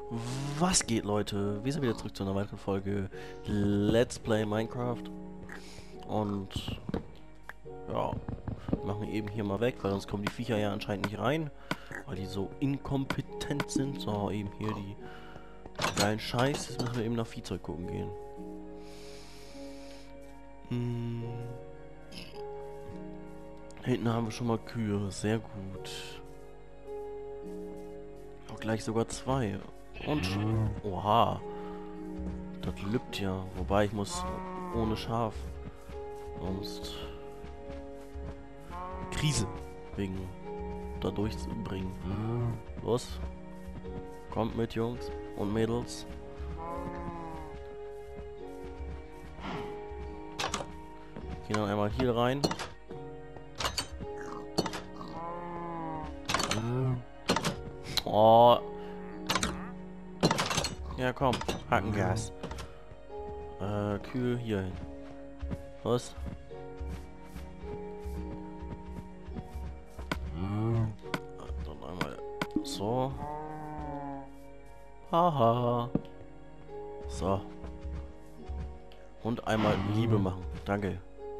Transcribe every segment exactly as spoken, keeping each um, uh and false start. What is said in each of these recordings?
Was geht, Leute? Wir sind wieder zurück zu einer weiteren Folge Let's Play Minecraft. Und ja, machen wir eben hier mal weg, weil sonst kommen die Viecher ja anscheinend nicht rein, weil die so inkompetent sind. So, eben hier die geilen Scheiß. Jetzt müssen wir eben nach Viehzeug gucken gehen. Hm. Hinten haben wir schon mal Kühe. Sehr gut. Auch gleich sogar zwei. Und oha. Das lübt ja. Wobei ich muss ohne Schaf. Sonst Krise wegen da durchzubringen. Los. Kommt mit, Jungs und Mädels. Gehen dann einmal hier rein. Oh. Ja, komm. Hackengas. Äh, Kühe hier hin. Was? Dann einmal so. Haha. So. Und einmal Liebe machen. Danke.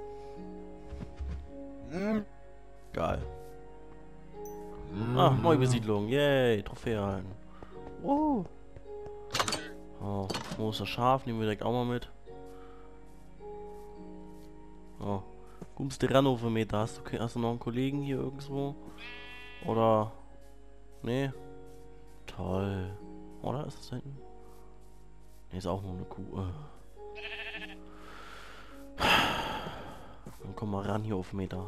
Geil. Ah, neue Besiedlung. Yay. Trophäe erhalten. Oh. Oh, wo ist das Schaf? Nehmen wir direkt auch mal mit. Oh. Gumms Meter. Hast du, hast du noch einen Kollegen hier irgendwo? Oder? Nee? Toll. Oder ist das da hinten? Nee, ist auch nur eine Kuh. Dann komm mal ran hier auf Meter.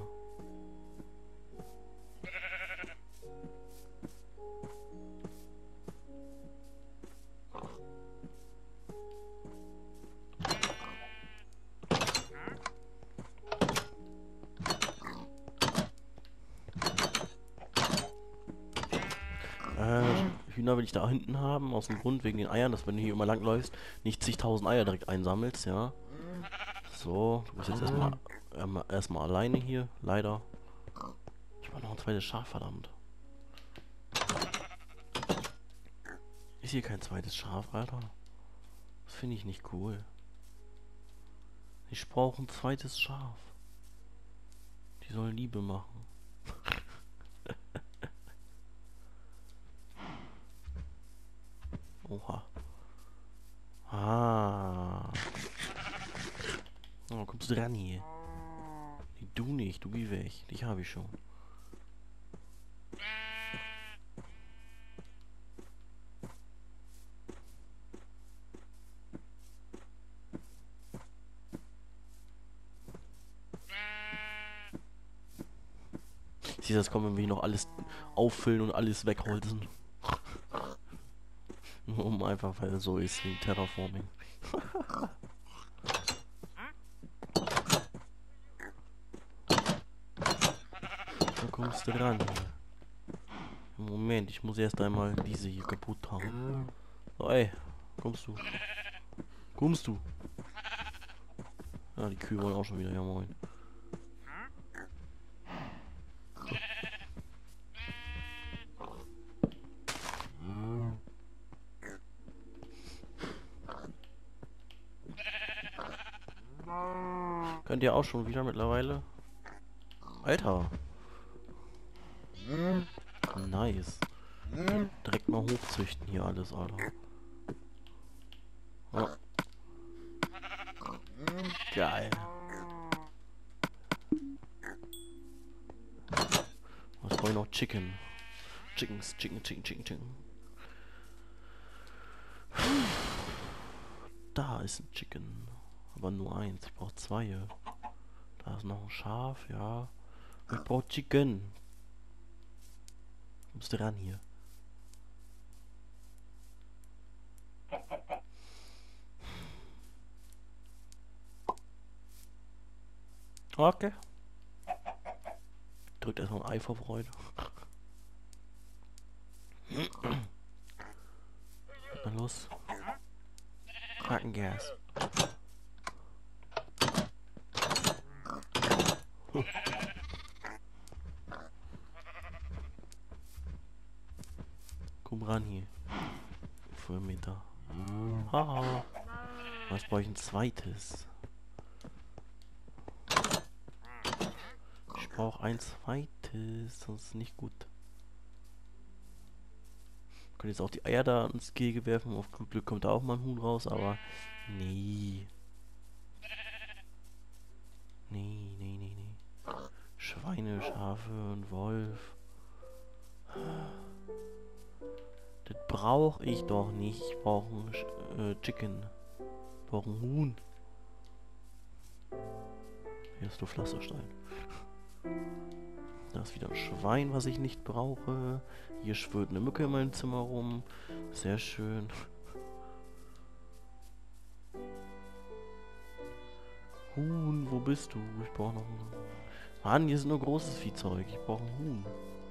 Hühner will ich da hinten haben, aus dem Grund wegen den Eiern, dass wenn du hier immer lang läufst, nicht zigtausend Eier direkt einsammelst, ja. So, du bist jetzt erstmal ähm, erstmal alleine hier, leider. Ich war noch ein zweites Schaf, verdammt. Ist hier kein zweites Schaf, Alter? Das finde ich nicht cool. Ich brauche ein zweites Schaf. Die sollen Liebe machen. Oha. Ah. Oh, kommst du ran hier? Du nicht, du geh weg. Dich habe ich schon. Siehst du, das kommen, wenn wir noch alles auffüllen und alles wegholzen. Um einfach, weil es so ist wie Terraforming. Da kommst du ran. Moment, ich muss erst einmal diese hier kaputt haben. So, ey, kommst du? Kommst du? Ja, die Kühe wollen auch schon wieder. Ja, moin. Könnt ihr auch schon wieder mittlerweile? Alter. Nice. Direkt mal hochzüchten hier alles, Alter. Oh. Geil. Was brauche ich noch? Chicken. Chickens, Chicken, Chicken, Chicken, Chicken. Da ist ein Chicken. Aber nur eins. Ich brauche zwei. Da ist noch ein Schaf, ja. Ich brauche Chicken. Kommst du ran hier? Okay. Drückt erstmal ein Ei vor Freude. Na los. Hackengas. Komm ran hier. Meter. Haha. Was brauche ich ein zweites? Ich brauche ein zweites, sonst ist nicht gut. Ich könnte jetzt auch die Eier da ins Gehege werfen. Auf gut Glück kommt da auch mal ein Huhn raus, aber nee. Nee, nee, nee, nee. Schweine, Schafe und Wolf. Das brauche ich doch nicht. Ich brauche ein äh, Chicken. Ich brauche ein Huhn. Hier ist nur Pflasterstein. Da ist wieder ein Schwein, was ich nicht brauche. Hier schwirrt eine Mücke in meinem Zimmer rum. Sehr schön. Huhn, wo bist du? Ich brauche noch ein... Mann, hier ist nur großes Viehzeug. Ich brauche ein Huhn.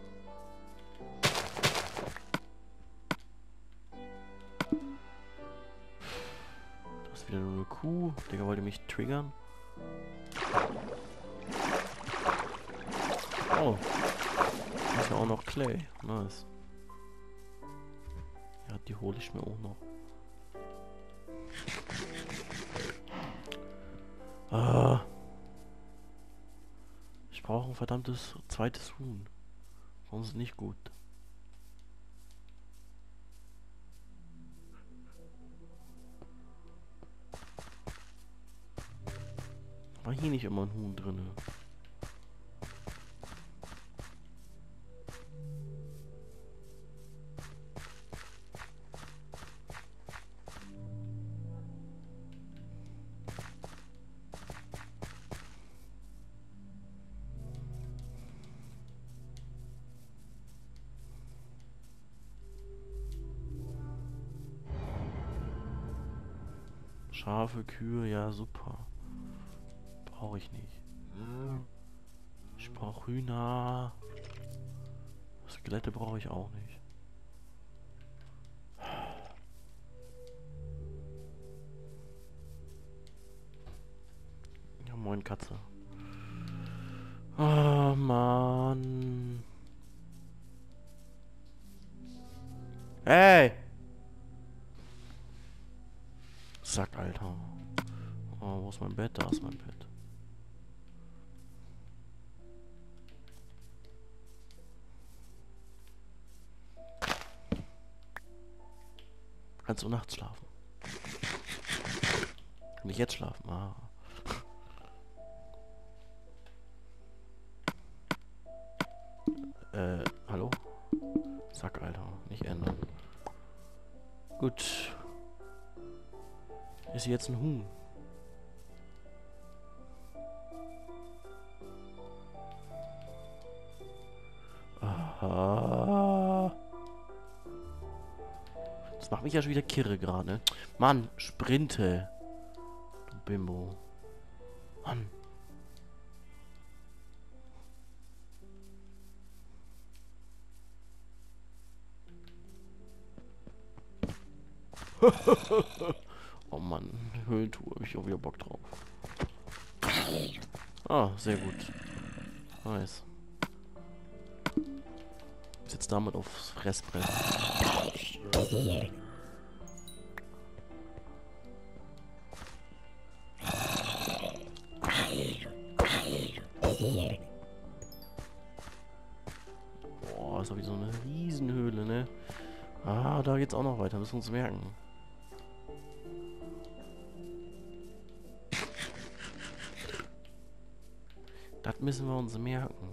Das ist wieder nur eine Kuh. Digga, wollte mich triggern. Oh. Da ist ja auch noch Clay. Nice. Ja, die hole ich mir auch noch. Ah. Ich brauche ein verdammtes zweites Huhn. Warum ist es nicht gut? War hier nicht immer ein Huhn drin? Schafe, Kühe, ja super. Brauche ich nicht. Ich brauche Hühner. Skelette brauche ich auch nicht. Ja, moin Katze. Ah, Mann. Hey! Sack, Alter. Oh, wo ist mein Bett? Da ist mein Bett. Kannst du nachts schlafen? Kann ich jetzt schlafen? Ah. Äh, hallo? Sack, Alter. Nicht ändern. Gut. Ist hier jetzt ein Huhn? Aha. Das macht mich ja schon wieder kirre gerade. Mann, sprinte. Du Bimbo. Mann. Oh Mann, Höhlentour, habe ich auch wieder Bock drauf. Ah, sehr gut. Nice. Ist jetzt damit aufs Fressbrett. Boah, ist doch wieder so eine Riesenhöhle, ne? Ah, da geht's auch noch weiter, müssen wir uns merken. Das müssen wir uns merken.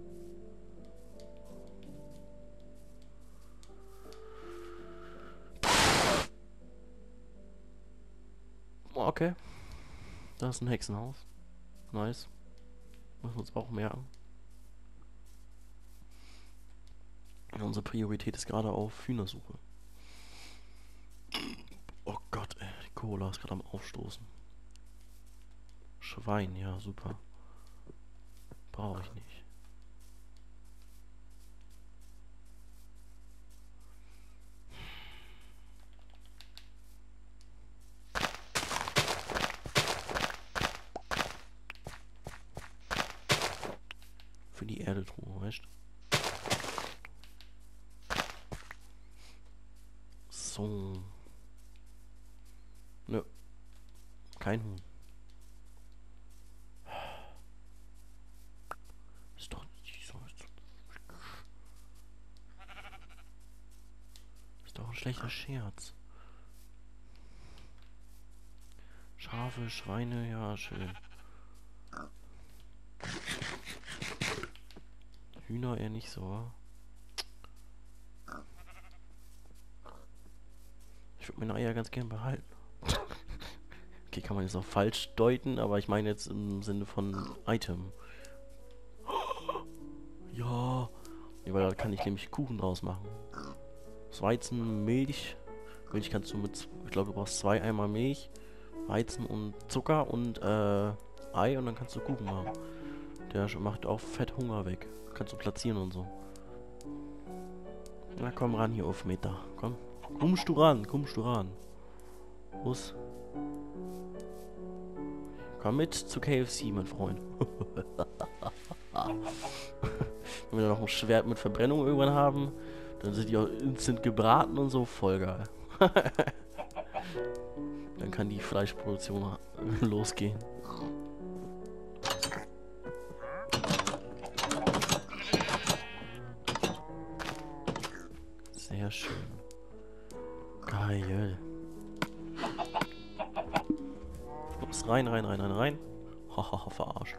Okay. Das ist ein Hexenhaus. Nice. Müssen wir uns auch merken. Unsere Priorität ist gerade auf Hühnersuche. Oh Gott, ey. Die Cola ist gerade am Aufstoßen. Schwein, ja, super. Brauche ich nicht. Für die Erdetruhe, weißt du? So. Nö. Kein Huhn. Ist doch nicht so. Ist doch ein schlechter Scherz. Schafe, Schweine, ja, schön. Hühner eher nicht so, wa? Ich würde meine Eier ganz gern behalten. Okay, kann man jetzt auch falsch deuten, aber ich meine jetzt im Sinne von Item. Ja. Ja, weil da kann ich nämlich Kuchen draus machen. Das Weizen, Milch. Milch kannst du mit, ich glaube, du brauchst zwei Eimer Milch, Weizen und Zucker und äh, Ei und dann kannst du Kuchen machen. Der macht auch Fett Hunger weg. Kannst du platzieren und so. Na komm ran hier auf Meter. Komm. Kommst du ran, kommst du ran. Los. Komm mit zu K F C, mein Freund. Wenn wir noch ein Schwert mit Verbrennung irgendwann haben, dann sind die auch instant gebraten und so. Voll geil. Dann kann die Fleischproduktion losgehen. Sehr schön. Geil. Los, rein, rein, rein, rein, rein. Hahaha, verarscht.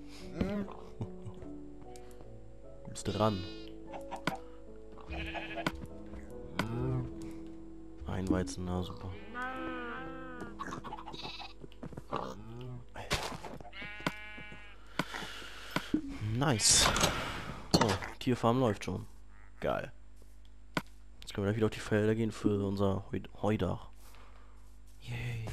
Du bist dran. Ein Weizen, na super. Nice. Oh, Tierfarm läuft schon. Geil. Jetzt können wir gleich wieder auf die Felder gehen für unser Heu Heudach. Yay.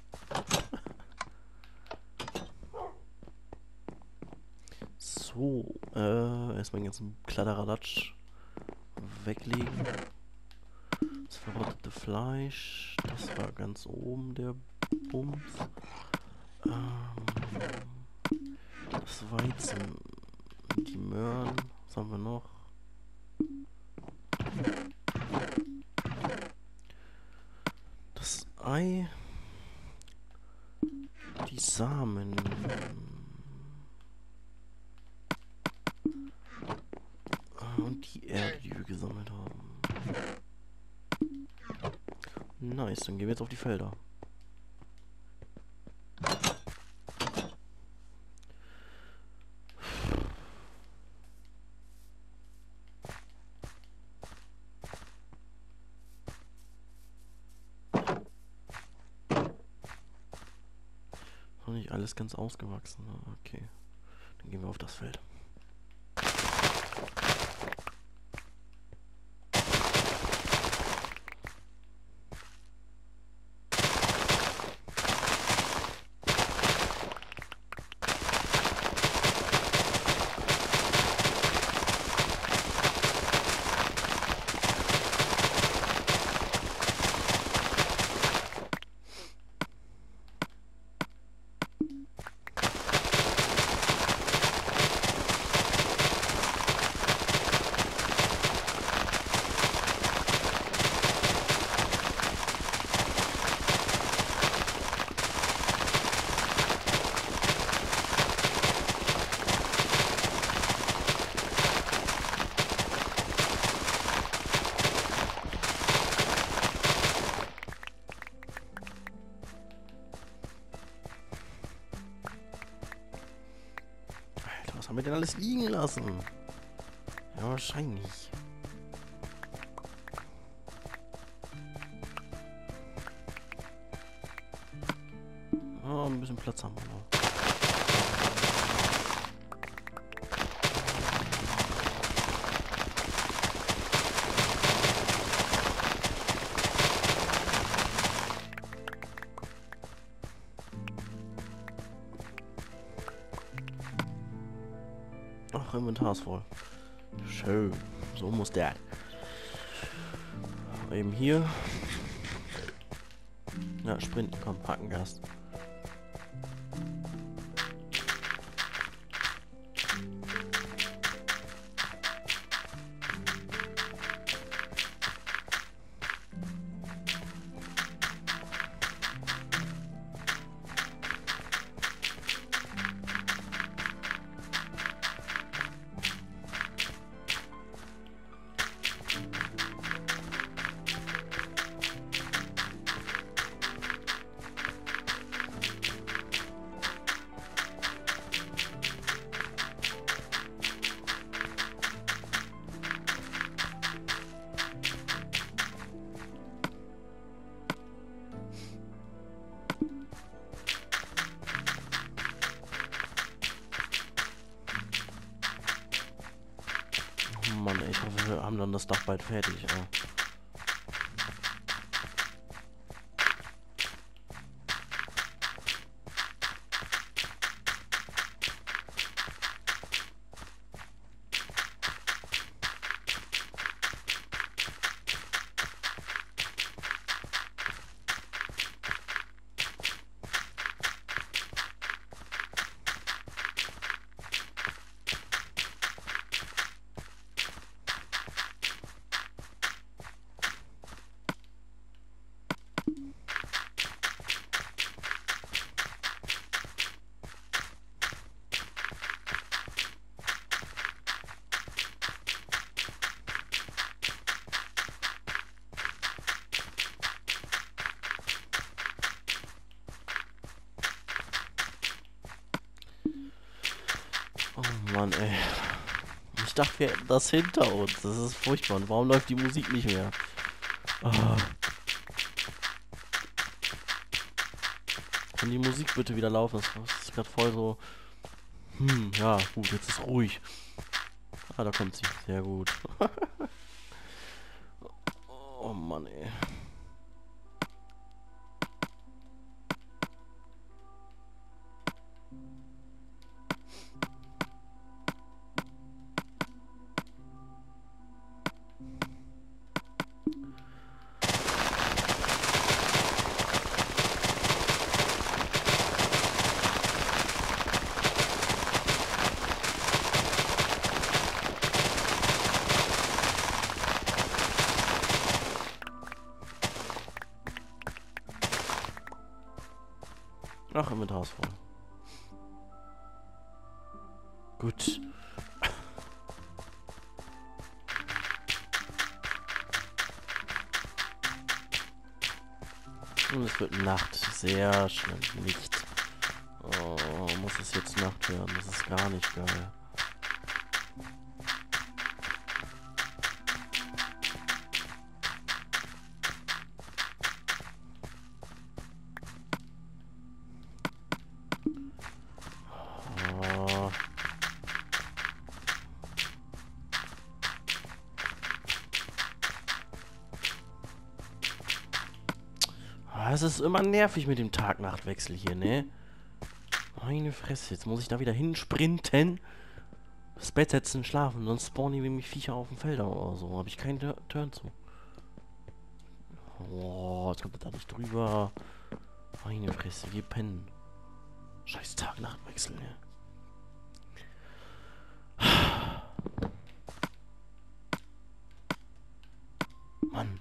So, äh, erstmal den ganzen Kladderadatsch weglegen. Das verrottete Fleisch, das war ganz oben der Bums. Ähm, das Weizen, die Möhren, was haben wir noch? Das Ei, die Samen. Und die Erde, die wir gesammelt haben. Nice, dann gehen wir jetzt auf die Felder. Noch nicht alles ganz ausgewachsen. Okay, dann gehen wir auf das Feld. Was haben wir denn alles liegen lassen? Ja, wahrscheinlich. Oh, ein bisschen Platz haben wir noch. Ach, Inventar ist voll. Schön. So muss der. Eben hier. Ja, sprinten, komm, Hackengast. das Dach bald fertig. Ja. Oh Mann, ey. Ich dachte, wir hätten das hinter uns. Das ist furchtbar. Und warum läuft die Musik nicht mehr? Oh. Kann die Musik bitte wieder laufen? Das ist gerade voll so... Hm, ja, gut, jetzt ist ruhig. Ah, da kommt sie. Sehr gut. Oh Mann, ey. Ach, Inventar ist voll. Gut. Und es wird Nacht. Sehr schnell. Licht. Oh, muss es jetzt Nacht werden? Das ist gar nicht geil. Oh. Ah, es ist immer nervig mit dem Tag-Nacht-Wechsel hier, ne? Meine Fresse, jetzt muss ich da wieder hinsprinten. Das Bett setzen, schlafen, sonst spawnen die mich Viecher auf dem Felder oder so. Habe ich keinen Tur- Turn zu. Oh, jetzt kommt er da nicht drüber. Meine Fresse, wir pennen. Scheiß Tag-Nacht-Wechsel, ne? Mann.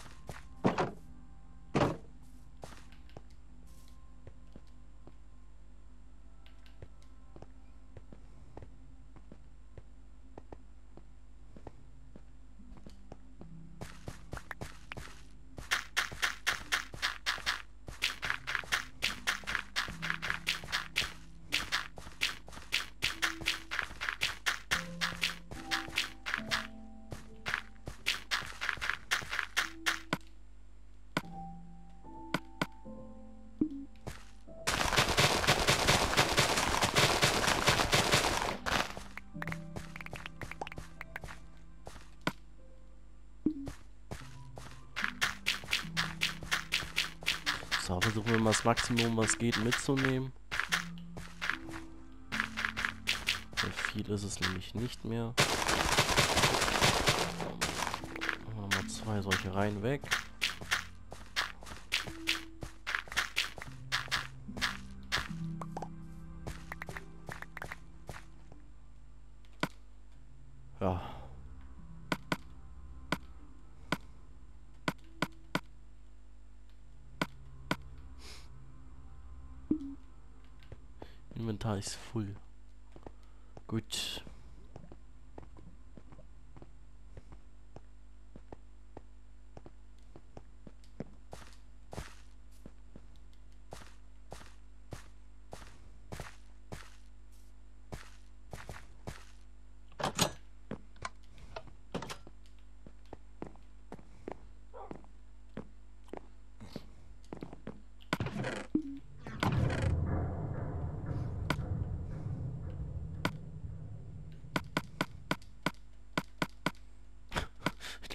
So, versuchen wir mal das Maximum, was geht, mitzunehmen. So viel ist es nämlich nicht mehr. Machen wir mal zwei solche Reihen weg. Ja. Inventar ist voll. Gut.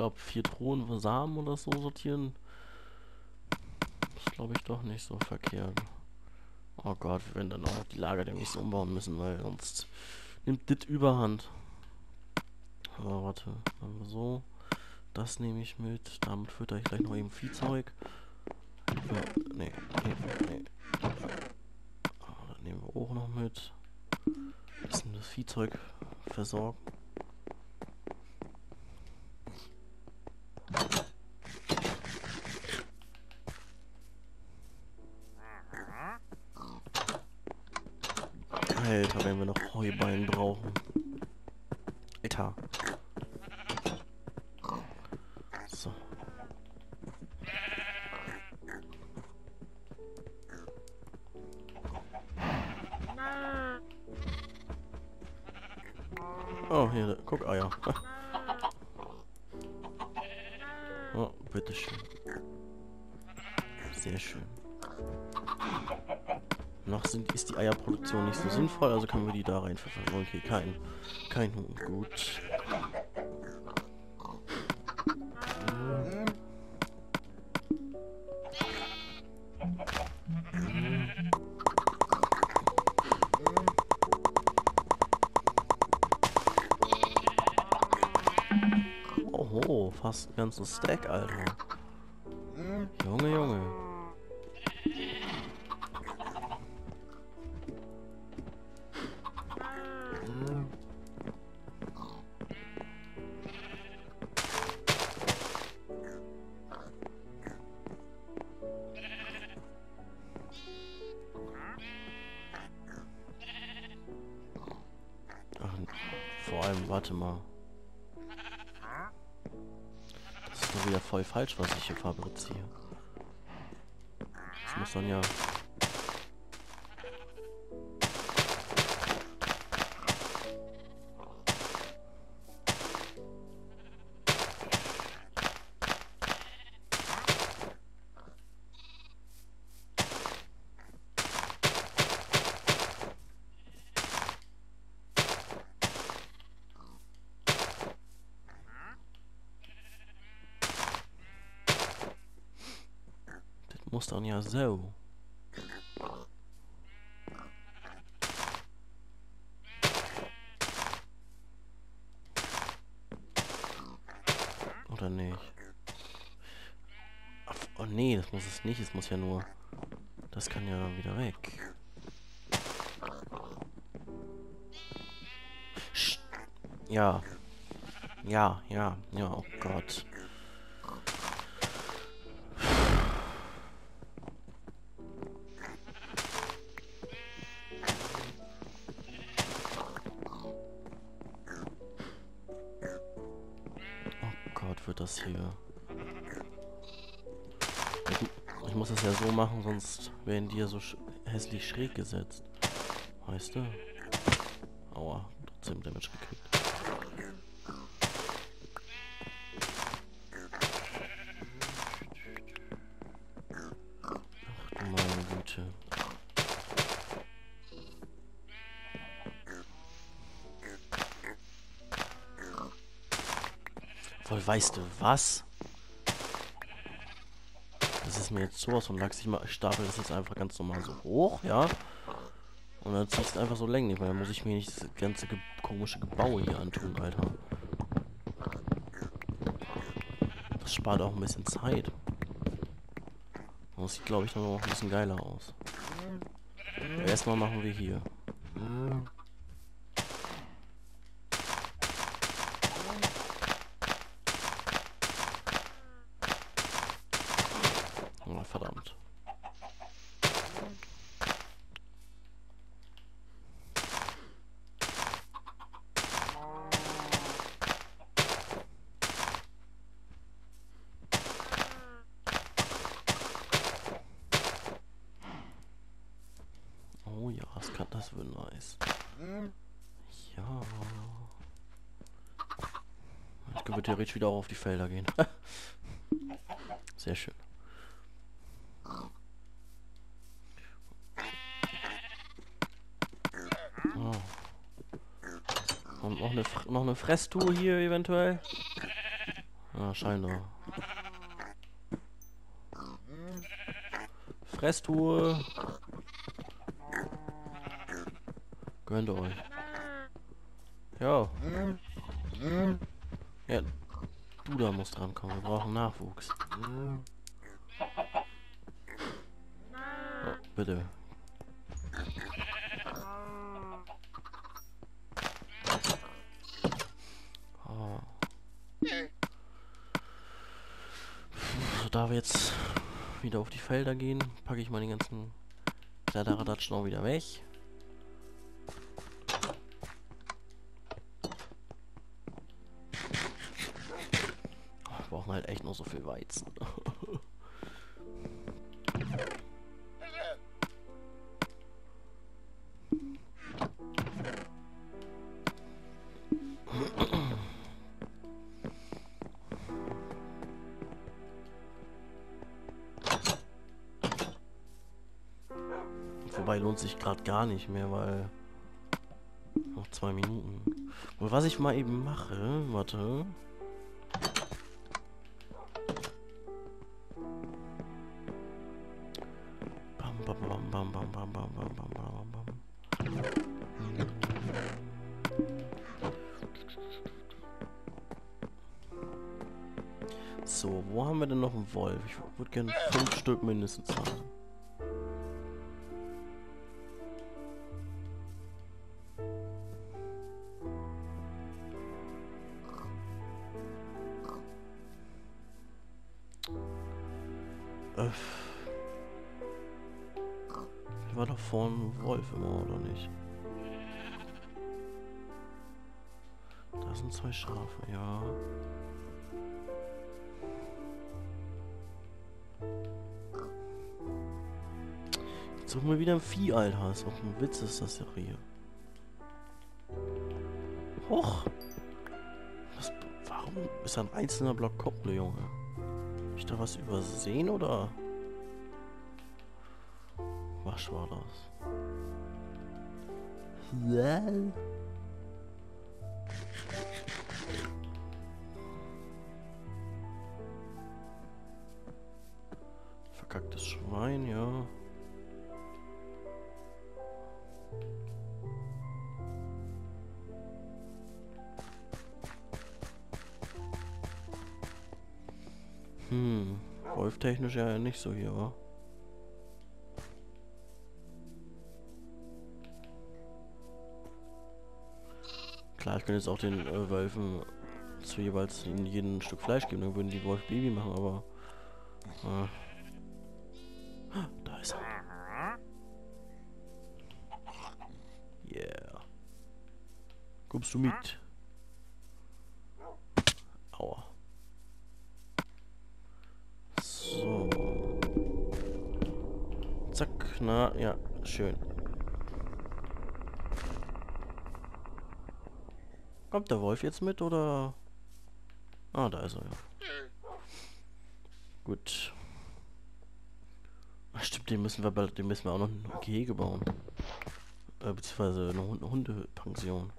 glaube, vier Truhen für Samen oder so sortieren. Das glaube ich doch nicht so verkehrt. Oh Gott, wir werden dann auch die Lager demnächst umbauen müssen, weil sonst nimmt das Überhand. Aber warte, machen wir so. Das nehme ich mit. Damit fütter ich gleich noch eben Viehzeug. Ja, nee, nee, nee. Ah, das nehmen wir auch noch mit. Bisschen das Viehzeug versorgen. Alter, wenn wir noch Heuballen brauchen. Alter. So. Oh, hier, guck, Eier. Oh, bitteschön. Sehr schön. Noch sind, ist die Eierproduktion nicht so sinnvoll, also können wir die da rein verwenden. Okay, kein, kein Huhn. Gut. Oho, fast ein ganzes Stack, Alter. Junge, Junge. Ach, vor allem, warte mal. Das ist doch wieder voll falsch, was ich hier fabriziere. Das muss dann ja... Muss dann ja so. Oder nicht? Ach, oh nee, das muss es nicht. Es muss ja nur... Das kann ja dann wieder weg. Sch ja. Ja, ja, ja, oh Gott. Wird das hier... Ich muss das ja so machen, sonst werden die ja so sch hässlich schräg gesetzt. Weißt du? Aua, trotzdem Damage gekriegt. Ach du meine Güte. Voll, weißt du was? Das ist mir jetzt sowas von Lachs. Ich mal stapel das jetzt einfach ganz normal so hoch, ja? Und dann ziehe ich es einfach so länglich, weil dann muss ich mir nicht das ganze ge komische Gebaue hier antun, Alter. Das spart auch ein bisschen Zeit. Und das sieht, glaube ich, dann auch ein bisschen geiler aus. Aber erstmal machen wir hier. Oh, verdammt. Oh ja, das kann, das wird nice. Ja. Ich könnte theoretisch wieder auch auf die Felder gehen. Sehr schön. Oh. Und noch eine, noch eine Fresstour hier eventuell. Ah, scheinbar. Fresstruhe. Gönnt euch. Ja. Ja. Du da musst drankommen. Wir brauchen Nachwuchs. Oh, bitte. Oh. So, da wir jetzt wieder auf die Felder gehen, packe ich mal den ganzen Kladderadatschen auch wieder weg. Oh, wir brauchen halt echt nur so viel Weizen. Wobei lohnt sich gerade gar nicht mehr, weil noch zwei Minuten. Und was ich mal eben mache, warte. Bam, bam, bam, bam, bam, bam, bam, bam, bam, bam, bam. So, wo haben wir denn noch einen Wolf? Ich würde gerne fünf Stück mindestens haben. Öff. Hier war doch vorne ein Wolf immer, oder nicht? Da sind zwei Schafe, ja. Jetzt suchen wir wieder ein Vieh, Alter. Ist auch ein Witz, ist das ja hier. Hoch! Was, warum ist da ein einzelner Block Koppel, Junge? Hab ich da was übersehen, oder? Was war das? Well. Verkacktes Schwein, ja. Hm, Wolf-technisch ja nicht so hier, wa? Klar, ich könnte jetzt auch den äh, Wölfen zu jeweils ihnen jeden ein Stück Fleisch geben, dann würden die Wolf Baby machen, aber... Äh. Da ist er. Yeah. Kommst du mit? Aua. So. Zack, na, ja, schön. Kommt der Wolf jetzt mit, oder? Ah, da ist er, ja. Gut. Ach, stimmt, den müssen wir bald, den müssen wir auch noch ein Gehege bauen. Äh, beziehungsweise eine Hund Hundepension.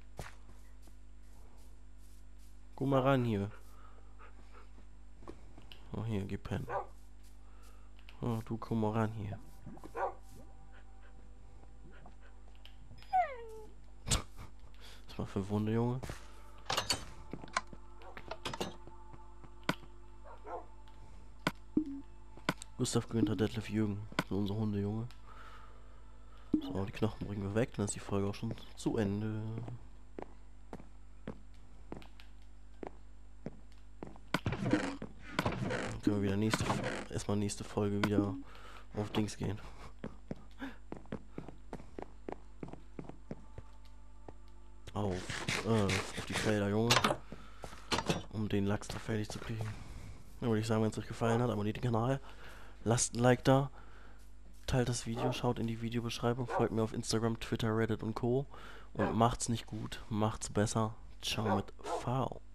Guck mal ran hier. Oh, hier, gib pennen. Oh, du komm mal ran hier. Was war für Wunde, Junge? Gustav Günther, Detlef Jürgen. Das sind unsere Hunde, Junge. So, die Knochen bringen wir weg, dann ist die Folge auch schon zu Ende. Dann können wir wieder nächste, erstmal nächste Folge wieder auf Dings gehen. Auf, äh, auf die Felder, Junge. Um den Lachs da fertig zu kriegen. Dann würde ich sagen, wenn es euch gefallen hat, abonniert den Kanal. Lasst ein Like da. Teilt das Video, schaut in die Videobeschreibung, folgt mir auf Instagram, Twitter, Reddit und Co. Und macht's nicht gut, macht's besser. Ciao mit V.